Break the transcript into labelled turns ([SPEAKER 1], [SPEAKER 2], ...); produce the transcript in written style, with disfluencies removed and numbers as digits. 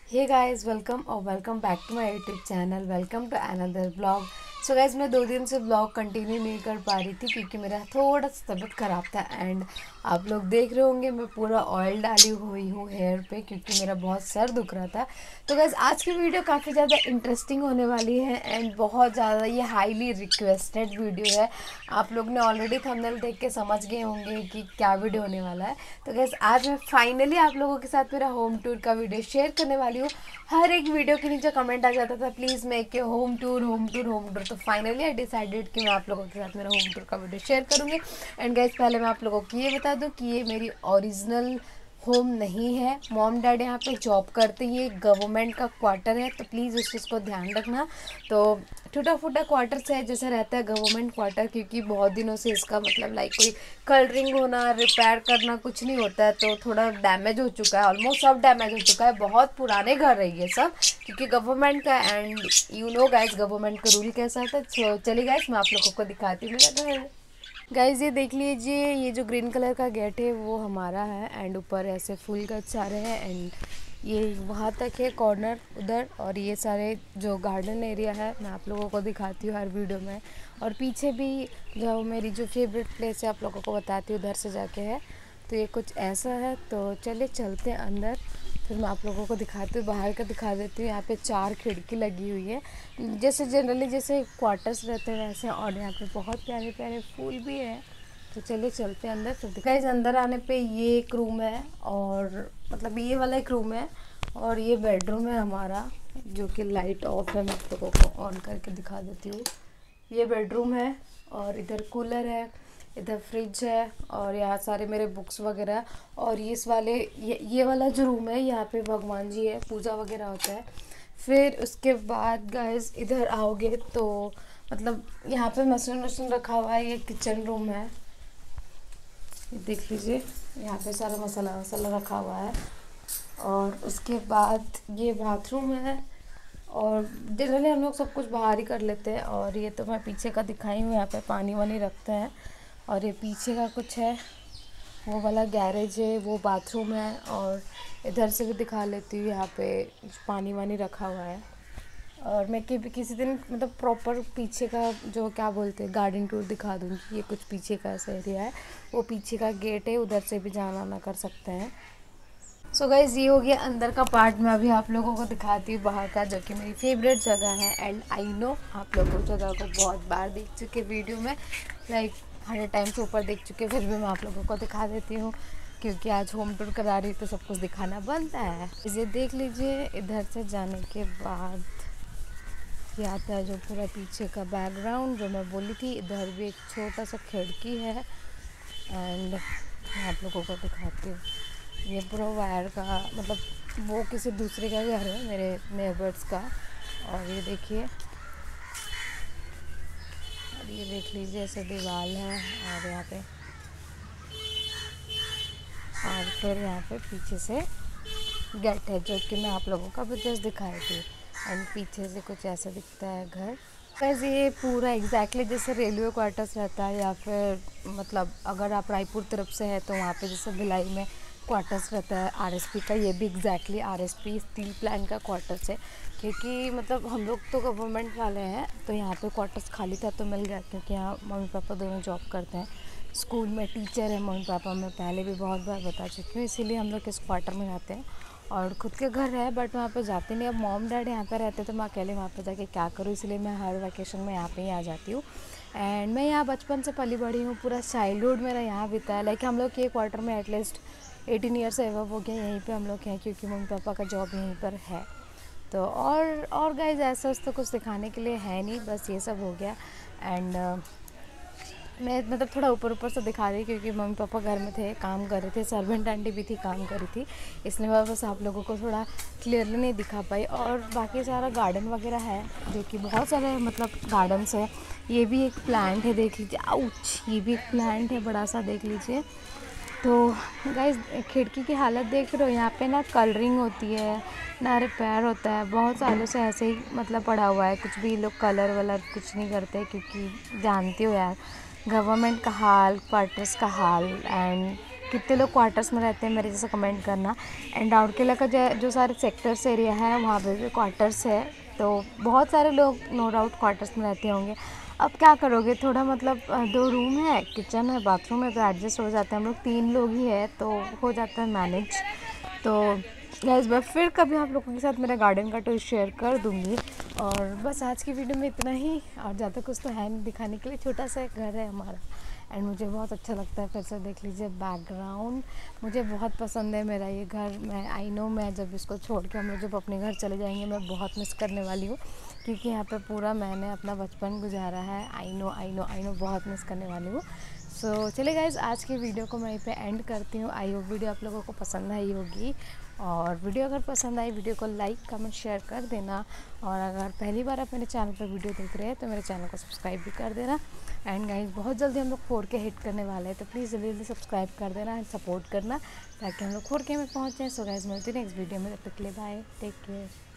[SPEAKER 1] हे guys, welcome और welcome back to my YouTube channel. Welcome to another blog. So guys, मैं 2 दिन से blog continue नहीं कर पा रही थी क्योंकि मेरा थोड़ा सा तबीयत ख़राब था। एंड आप लोग देख रहे होंगे मैं पूरा ऑयल डाली हुई हूँ हेयर पे क्योंकि मेरा बहुत सर दुख रहा था। तो गाइस, आज की वीडियो काफ़ी ज़्यादा इंटरेस्टिंग होने वाली है एंड बहुत ज़्यादा ये हाईली रिक्वेस्टेड वीडियो है। आप लोग ने ऑलरेडी थंबनेल देख के समझ गए होंगे कि क्या वीडियो होने वाला है। तो गाइस, आज मैं फाइनली आप लोगों के साथ मेरा होम टूर का वीडियो शेयर करने वाली हूँ। हर एक वीडियो के नीचे कमेंट आ जाता था, please make a home tour home tour home tour. तो फाइनली आई डिसाइडेड कि मैं आप लोगों के साथ मेरा होम टूर का वीडियो शेयर करूँगी। एंड गाइस, पहले मैं आप लोगों को ये बता दूँ कि ये मेरी ओरिजिनल होम नहीं है। मॉम डैड यहाँ पे जॉब करते हैं, ये गवर्नमेंट का क्वार्टर है, तो प्लीज़ उस चीज़ को ध्यान रखना। तो टूटा फूटा क्वार्टर से जैसा रहता है गवर्नमेंट क्वार्टर, क्योंकि बहुत दिनों से इसका मतलब लाइक कोई कलरिंग होना, रिपेयर करना कुछ नहीं होता है, तो थोड़ा डैमेज हो चुका है। ऑलमोस्ट सब डैमेज हो चुका है, बहुत पुराने घर है ये सब क्योंकि गवर्नमेंट का। And you know guys, government का रूल कैसा था। तो चलिए गाइस, मैं आप लोगों को दिखाती हूँ मेरा घर। गाइज, ये देख लीजिए, ये जो ग्रीन कलर का गेट है वो हमारा है। एंड ऊपर ऐसे फूल का चारे हैं एंड ये वहाँ तक है कॉर्नर उधर। और ये सारे जो गार्डन एरिया है मैं आप लोगों को दिखाती हूँ हर वीडियो में। और पीछे भी जो मेरी जो फेवरेट प्लेस है आप लोगों को बताती हूँ, उधर से जाके है। तो ये कुछ ऐसा है। तो चलिए चलते हैं अंदर, फिर मैं आप लोगों को दिखाती हूँ। बाहर का दिखा देती हूँ। यहाँ पे 4 खिड़की लगी हुई है, जैसे जनरली जैसे क्वार्टर्स रहते हैं वैसे। और यहाँ पे बहुत प्यारे प्यारे फूल भी है। तो चलिए चलते हैं अंदर, फिर दिखाइए। अंदर आने पे ये एक रूम है, और मतलब ये वाला एक रूम है, और ये बेडरूम है हमारा, जो कि लाइट ऑफ है। मैं आप लोगों को ऑन करके दिखा देती हूँ। ये बेडरूम है, और इधर कूलर है, इधर फ्रिज है, और यहाँ सारे मेरे बुक्स वगैरह। और इस वाले ये वाला जो रूम है, यहाँ पे भगवान जी है, पूजा वगैरह होता है। फिर उसके बाद गाइस इधर आओगे तो मतलब यहाँ पे मशीन वशीन रखा हुआ है। ये किचन रूम है, ये देख लीजिए, यहाँ पे सारा मसाला वसाला रखा हुआ है। और उसके बाद ये बाथरूम है। और जनरली हम लोग सब कुछ बाहर ही कर लेते हैं। और ये तो मैं पीछे का दिखाई हूँ, यहाँ पे पानी वानी रखते हैं। और ये पीछे का कुछ है, वो वाला गैरेज है, वो बाथरूम है। और इधर से भी दिखा लेती हूँ, यहाँ पे पानी वानी रखा हुआ है। और मैं किसी दिन मतलब प्रॉपर पीछे का जो क्या बोलते हैं गार्डन टूर दिखा दूँगी। ये कुछ पीछे का ऐसा एरिया है, वो पीछे का गेट है, उधर से भी जाना आना कर सकते हैं। सो गाइज, ये हो गया अंदर का पार्ट। मैं अभी आप लोगों को दिखाती हूँ बाहर का, जो कि मेरी फेवरेट जगह है। एंड आई नो आप लोग उस जगह को बहुत बार देख चुके वीडियो में, लाइक 100 टाइम से ऊपर देख चुके, फिर भी मैं आप लोगों को दिखा देती हूँ क्योंकि आज होम टूर करा रही तो सब कुछ दिखाना बनता है। इसे देख लीजिए। इधर से जाने के बाद ये आता है जो पूरा पीछे का बैकग्राउंड जो मैं बोली थी। इधर भी एक छोटा सा खिड़की है। एंड मैं आप लोगों को दिखाती हूँ, ये पूरा वायर का मतलब वो किसी दूसरे का घर है, मेरे नेबर्स का। और ये देखिए, और ये देख लीजिए, ऐसे दीवार है। और यहाँ पे, और फिर यहाँ पे पीछे से गेट है, जो कि मैं आप लोगों का भी जस्ट दिखाई थी। एंड पीछे से कुछ ऐसा दिखता है घर। वैसे ये पूरा एग्जैक्टली जैसे रेलवे क्वार्टर्स रहता है, या फिर मतलब अगर आप रायपुर तरफ से है तो वहाँ पे जैसे भिलाई में क्वार्टर्स रहता है आरएसपी का, ये भी एग्जैक्टली आरएसपी स्टील प्लांट का क्वार्टर्स है। क्योंकि मतलब हम लोग तो गवर्नमेंट वाले हैं, तो यहाँ पे क्वार्टर्स खाली था तो मिल गया, क्योंकि यहाँ मम्मी पापा दोनों जॉब करते हैं। स्कूल में टीचर है मम्मी पापा, मैं पहले भी बहुत बार बता चुकी हूँ, इसीलिए हम लोग इस क्वार्टर में जाते हैं। और खुद के घर है बट वहाँ पे जाते नहीं। अब मॉम डैड यहाँ पे रहते तो मैं अकेले वहाँ पे जाके क्या करूँ, इसलिए मैं हर वैकेशन में यहाँ पे ही आ जाती हूँ। एंड मैं यहाँ बचपन से पली बड़ी हूँ, पूरा चाइल्डहुड मेरा यहाँ बीता है। लाइक हम लोग के क्वार्टर में एटलीस्ट 18 ईयर्स एवं हो गया यहीं पे हम लोग हैं, क्योंकि मम्मी पापा का जॉब यहीं पर है। तो और गाइज ऐसा तो कुछ दिखाने के लिए है नहीं, बस ये सब हो गया। एंड मैं मतलब थोड़ा ऊपर ऊपर से दिखा रही, क्योंकि मम्मी पापा घर में थे, काम कर रहे थे, सर्वेंट आंटी भी थी, काम कर रही थी, इसलिए मैं बस आप लोगों को थोड़ा क्लियरली नहीं दिखा पाई। और बाकी सारा गार्डन वगैरह है, जो कि बहुत सारे मतलब गार्डन्स है। ये भी एक प्लांट है, देख लीजिए। आउच, ये भी एक प्लांट है बड़ा सा, देख लीजिए। तो गाइस, खिड़की की हालत देख रहे हो, यहाँ पे ना कलरिंग होती है ना रिपेयर होता है। बहुत सालों से ऐसे ही मतलब पड़ा हुआ है, कुछ भी लोग कलर वलर कुछ नहीं करते, क्योंकि जानती हो यार गवर्नमेंट का हाल, क्वार्टर्स का हाल। एंड कितने लोग क्वार्टर्स में रहते हैं मेरे जैसे कमेंट करना। एंड राउरकेला का जो सारे सेक्टर्स एरिया है वहाँ पे भी क्वार्टर्स है, तो बहुत सारे लोग नो डाउट क्वार्टर्स में रहते होंगे। अब क्या करोगे, थोड़ा मतलब 2 रूम है, किचन है, बाथरूम है, तो एडजस्ट हो जाता है। हम लोग 3 लोग ही है तो हो जाता है मैनेज। तो गाइस मैं फिर कभी आप लोगों के साथ मेरा गार्डन का टूर शेयर कर दूँगी। और बस आज की वीडियो में इतना ही, और ज़्यादा कुछ तो है नहीं दिखाने के लिए। छोटा सा एक घर है हमारा एंड मुझे बहुत अच्छा लगता है। फिर से देख लीजिए बैकग्राउंड, मुझे बहुत पसंद है मेरा ये घर। मैं आई नो मैं जब इसको छोड़ के हम लोग जब अपने घर चले जाएंगे मैं बहुत मिस करने वाली हूँ, क्योंकि यहाँ पे पूरा मैंने अपना बचपन गुजारा है। आई नो बहुत मिस करने वाली हूँ। सो चलिए गाइज, आज की वीडियो को मैं यहीं पे एंड करती हूँ। आई होप वीडियो आप लोगों को पसंद आई होगी, और वीडियो अगर पसंद आई वीडियो को लाइक कमेंट शेयर कर देना। और अगर पहली बार आप मेरे चैनल पर वीडियो देख रहे हैं तो मेरे चैनल को सब्सक्राइब भी कर देना। एंड गाइज बहुत जल्दी हम लोग 4K हिट करने वाले हैं, तो प्लीज़ जल्दी जल्दी सब्सक्राइब कर देना एंड सपोर्ट करना ताकि हम लोग 4K में पहुँच जाएँ। सो गाइज मिलती है नेक्स्ट वीडियो में, तब तक के लिए बाय, टेक केयर।